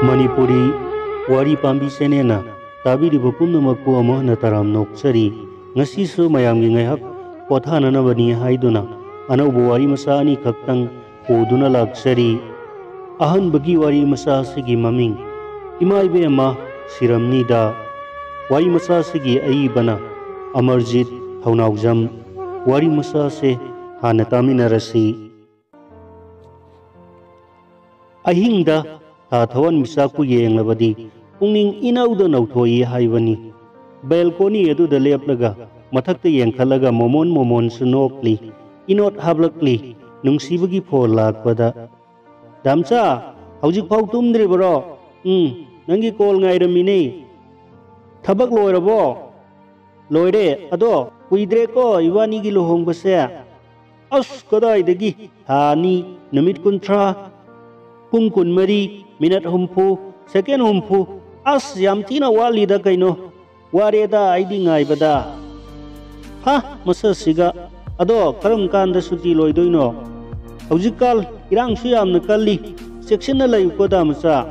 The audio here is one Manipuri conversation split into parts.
Manipuri wari pambi senena tabiriba pumnamakpu amahna taram nokchari ngasisu mayamgi ngaihak pothananabani haiduna anauba wari masa ani khaktang uduna laksari ahanbagi wari masa sigi maming ima ibema siramnida wari masa sigi aibana Amarjit Thaunaujam wari masa se hana taminarasi ahingda Thawan misaku yenglabadi pungning inauda nauthoi haibani balcony eduda leplaga mathakta yengkhalaga momon sunokli inot hablakli nungsibagi phol lakpada damcha hojik phau tumdri bro nangi call ngairamine thabak loirabo loire ado kuidre ko iwani gi lohong base as kadai dagi thani namit kuntra pung kun mari minute humpu second humpu as yam tina wali da kaino wareda aidi ngai bada ha masa siga ado karam kanda suti loidoino hojikal irang su yamna kalli section na layu ko da masa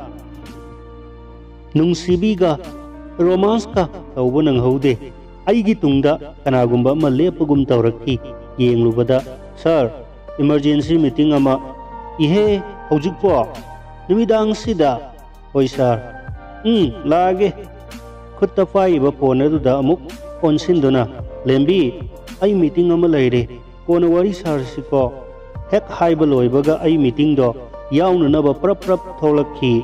nungsibiga romance ka tawbo nang haude aigi tungda kanagumba ma lepagum tawrakki yenglubada sir emergency meeting ama ihe hojikpo numidang sida oi sir lage khutta faiba phone aduda amuk onsinduna lembi ai meeting ama leire kona wari sar siko hek haiba loibaga ai meeting do yauna naba prap tholakhi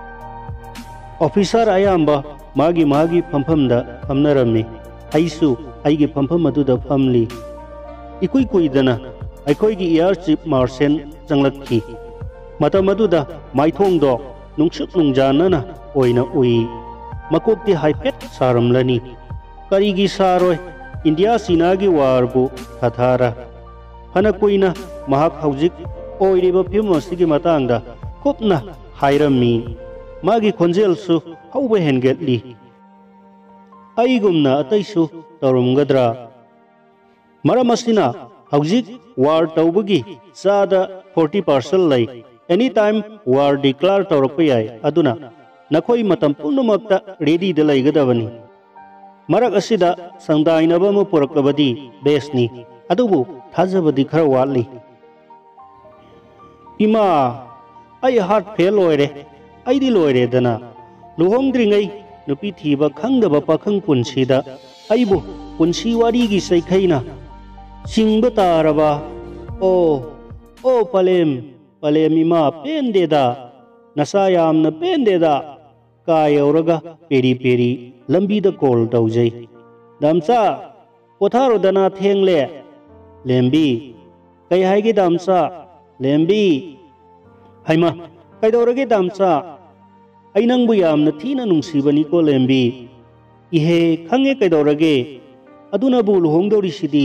officer ayamba magi phamda phamnarami aisu aigi phampham aduda phamli ikui kuidana aikoigi air chief marshal changlakhi matam aduda maithongdo nungsuk nungjanana oina ui makokti haipet saramlani karigi saroi india sinagi warbu kathara hana kuina mahak haujik oiriba phimosigi matangda kupna hairami magi khonjel su hauba hengetli aigumna ataisu tarumgadra maramasina haujik war taubagi sada 40% lai anytime war declare taurakpai aduna nakoi matam punumakta ready da laigadabani marak asida sangdainaba ma purakabadi besni adubu thajabadi khara watli ima ai heart fail loire aidi loire dana luhongdringai nupi thiba khangdaba pakhang punsida aibu punsi wari gi saikhaina singba taraba o palem ima pendeda nasa yamna pendeda kayoraga peri lambi da call taujai damsa potharo dana thengle lembi kai haigi damsa lembi haima kaidorage damsa ainangbu yamna thina nungsibani ko lembi ihe khange kaidorage aduna bu luhongdori sidi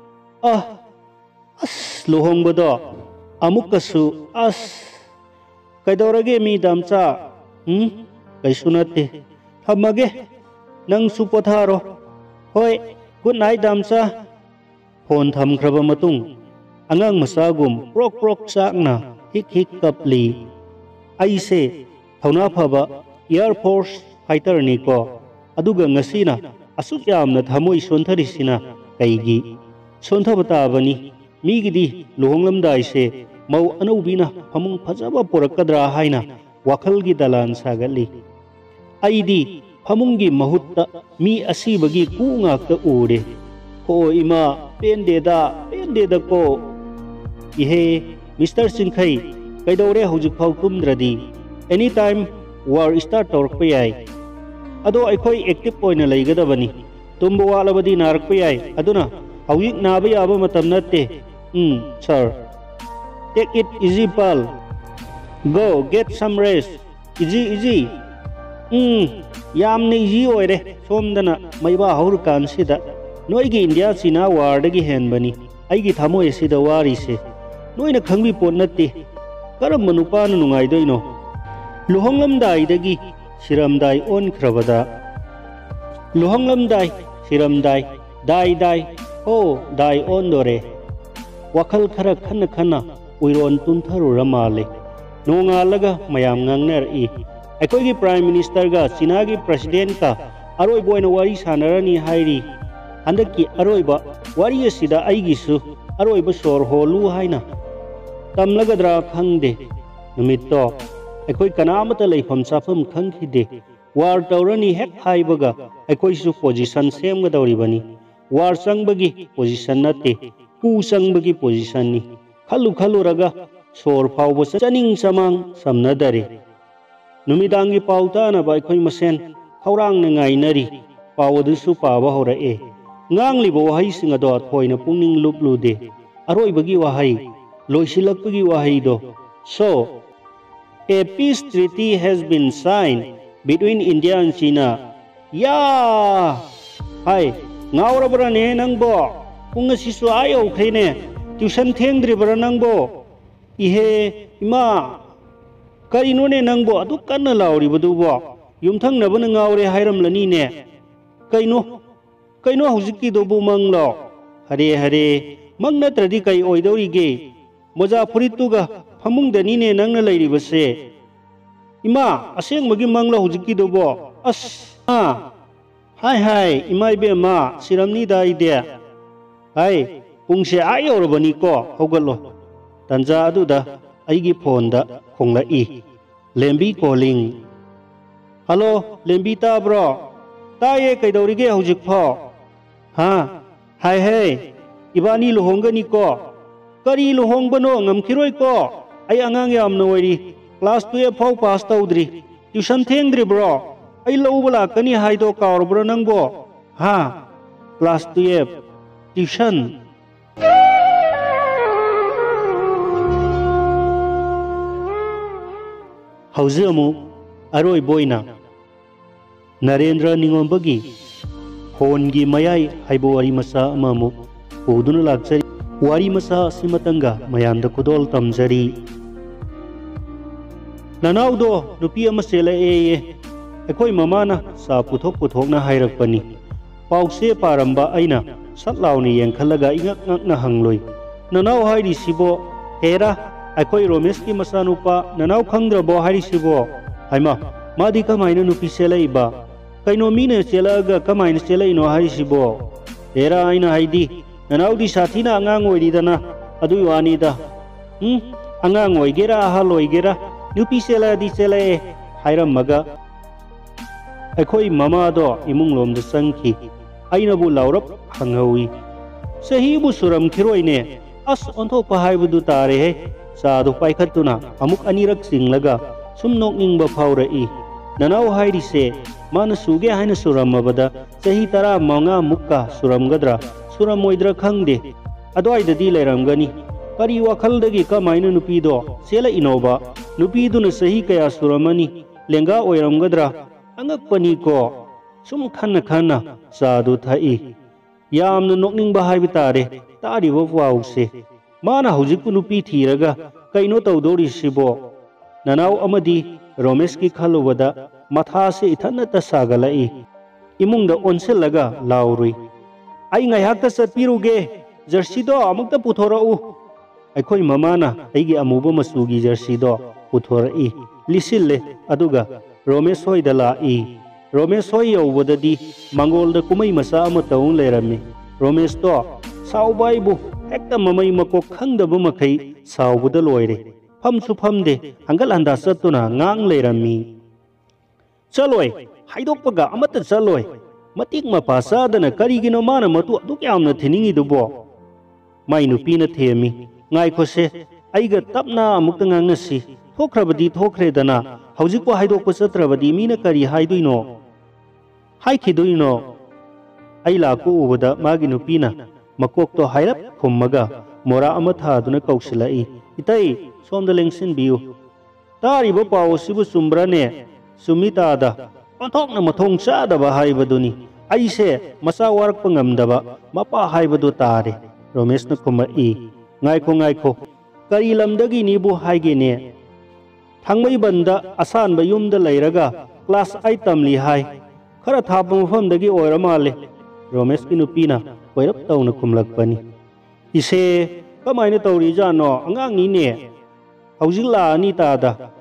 as luhongbodo amukasu as kaidorage mi damsa kaisunate thamage nang supotharo hoi good night damsa phone thamkhraba matung angang masagum prok sakna hik kapli aise thauna phaba air force fighter ni ko aduga ngasina asuk yamna thamoi sontharisina kaigi sonthaba bani migidi luhonglamdai se mau anaubina phamung phajaba porakadra haina wakhalgi dalan sagali aidi phamungi mahutta mi asibagi kungakta ure ho ima pendeda ko ihe Mr. Sinkhai kaidore hojik phau tumdradi anytime war start torkpa yai ado aikhoi active poina leigadabani tumbo walabadi narakpa yai aduna hawik naba yaba matam natte sir take it easy pal go get some rest easy yamne easy oire somdana maiba haur kansida noigi india china war dagi henbani aigi thamoi sida wari se noina khangbi pot natte karam manupana nungai doino luhonglamdai dagi siramdai on khrabada luhonglamdai siramdai dai dai on dore wakhal khara khana uiron tumtharu ramale nongalaga mayam ngangner i अखोई प्राइम मिनिस्टर का चीना की प्रेसिडेंट का अरोइब ओइना वारी सानरनी हाइरी हंदकी अरोइब वारी असिदा आइगिसु अरोइब सोर होलु हाइना तमलगद्रा खंगदे नुमित्तो अखोई कनामत लेफम चाफम खंगखिदे वार तौरनी हेक हाइबगा अखोइसु पोजिशन सेमगदौरिबनी वार चंगबगी पोजिशन नते कू चंगबगी पोजिशन नि खलु खलुरगा सोर फाउब चनिंग चमांग समनदरे नुमिदांगी पाउतानबा अखोई मसेन खौरांग ngainari पावदुसु पाबा होरए nganglibo wahai sing ado thoina pungning luplude aroibagi wahai loisilakpagi wahai do so a peace treaty has been signed between India and China ya hai ngaurabra ne nangbo punga sisu ayo khreine tuition thengdribra nangbo ihe ima karino ne nangbo adu kanna lauribadubo yumthang nabana ngaure hairamlani ne kaino hujiki dobu manglo hare hare mang natradi kai oidorige moja furituga famung dani ne nangna lairibase ima aseng magi manglo hujiki dobo as hai ima ibe ma siramni da ide hai pungse ayorobani ko hogalo tanja aduda aigi phone da khongla I lembi calling hello lembi ta bro taye kaidorige hujik pho ha hai ibani luhongani ko kari luhongbano ngamkhiroi ko ai angang yam noiri class 12 phau pass tawdri tuition thengdri bro ai lobala kani haido kaur bro nangbo ha class 12 tuition hauze amu aroi boina Narendra Ningombagi Hongi Mayai haibo wari masa amamu uduna laksari wari masa simatanga mayanda kudol tamjari nanaudo nupi ama sela ekoi mamana sa puthok na hairakpani pause paramba aina satlauni yengkhalaga ingak ngak na hangloi nanau hairi sibo hera ekoi Romesh ki masanupa nanau khangdrabo hairi sibo haima madi kamaina nupi sela iba kaino mine chelaga kamaina chelaino haisibo era aina haidi nanaudi sathina angang oidana adui wani da angang oigera ahal oigera nupi chela di chele hairam maga akhoi mama do imung lom da sangki aina bu laurap hanghawi sahi bu suram khiroine as onthok pa haibudu tare he sadu paikhatuna amuk anirak singlaga sumnok ningba phaurai nanau hairi se mana suge haina suramabada sahi tara manga mukka suramgadra suramoidra khangde adwai dadi leiramgani kari wakhaldagi kamaina nupi do sela inoba nupi duna sahi kaya suramani lenga oiramgadra angakpani ko sum khanna sadu thai yamna nokningba haibitare tari bo wause mana hujiku nupi thiraga kaino tawdori sibo nanau amadi Romesh ki khalubada matha se ithanata sagalai imungda onselga laurui ai ngaihakta satpiruge jersey do amukta puthorau akhoi mamana aigi amuba masugi jersey do puthorai lisille aduga Romesh hoi dala Romesh hoi yobadadi mangol da kumai masa ama taun lerami Romesh do saubai bu hekta mamai makok khangdaba makai saubuda loire famsu famde hangal handa satuna ngang lerami chaloi haidokpaga amata chaloi matik mapasadana karigino mana matu aduk yamna thiningi dubo mai nupi na themi ngai khose aiga tapna amukta ngangasi thokrabadi thokredana haujikpo haidokpa chatrabadi mina kari haiduino haikhiduino ai laku ubada magi nupina makokto hairap khummaga mora ama thaduna kausilai itai somda lengsin biu taribo pawo sibu sumbrane sumita da onthokna mathong chadaba haibaduni aise masa warak pangamdaba mapa haibadu tare Romesh na khumai ngaikho kari lamdagi nibu haigene thangmai banda asan ba yumda leiraga class 8 tamli hai khara thapa mafamdagi oiramale Romesh ki nupina koirap tawna khumlakpani ise kamaina tawri jano angang ni ne haujila ani ta da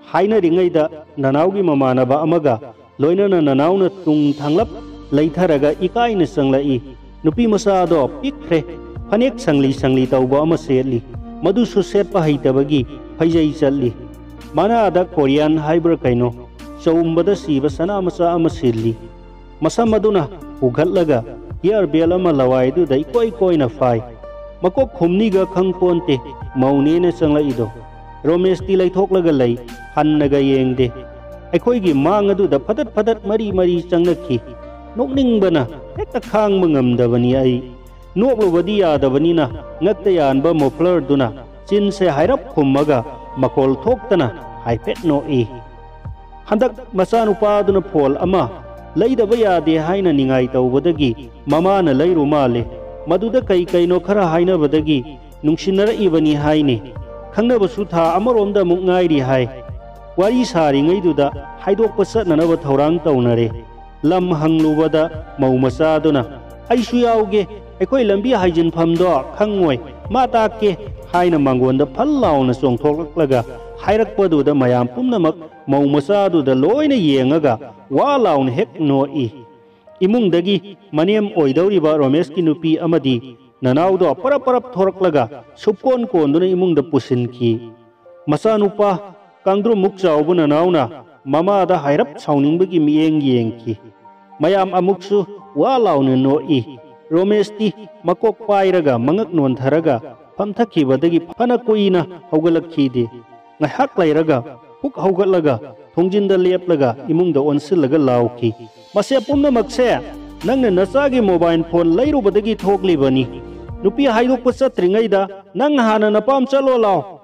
हाइनरिङैदा ननाउगी ममानबा अमगा लोइनना ननाउना तुंग थांलप लैथरगा इकाइना चंगलाई नुपी मचादो पिक्ख्रे फनेक संगली संगली तौबा अमा सेटली मधुसु सेटपा हैतबगी फैजै चल्ली मानादा कोरियन हाइब्र कैनो चौबदा सीबा सना मचा अमा सिल्ली मसम अदुना उगलगा हियर बेल अमा लवाइदुदा इकोइ कोइना फाइ मकोक खुमनीगा खंगपोनते मौनेने चंगलाइदो रोमेश ती लैथोकलगा लै हन्नगा येंगदे अखोइगी मांग अदुदा फदत फदत मरी मरी चंगनखी नोकनिंगबना हेक्ता खांगबा ngamdabani ai नोकलुबदी यादबनीना ngakta yanba mofler duna chinse hairap khummaga makol thoktana haipet no e handak masanupa duna phol ama leidaba yade haina ningai tawbadagi mamana leiru male maduda kai kaino khara haina badagi nungsinara ibani haine khangna su tha amaromda muk ngairi hai wari sari ngai duda haidokpa satnanaba thorang taunare lam hanglubada maumasa duna aisu yauge अखोई लंबी हाइजिन फमदो खंगोय मा ताके हाइना मांगोंदा फल्लाउना चोंथोकलगा हाइरकपदुदा मयाम पुमनमक मौमसादुदा लोइना येंगागा वा लाउन हेक नोई इमुंगदगी मनेम ओइदौरिबा रोमेश की नुपी अमदी ननाउदो परप परप थोरकलगा सुपकोन कोंदुना इमुंगदा पुसिनकी मसानुपा कांद्रु मुक चाउबु ननाउना ममादा हाइरप साउनिंगबगी मियेंग येंकी मयाम अमुक्सु वा लाउन नोई रोमेश ती मकोक पाइरगा मंगक नोंथरगा फमथखिबदगी फना कुइना हौगलखीदे ngahak lairaga huk haugatlaga thongjinda leplaga imungda onsillaga lauki mase pumna makse nangna nasagi mobile phone lairubadagi thoklibani nupi haidok pa satringaida nang hana napam chalo lao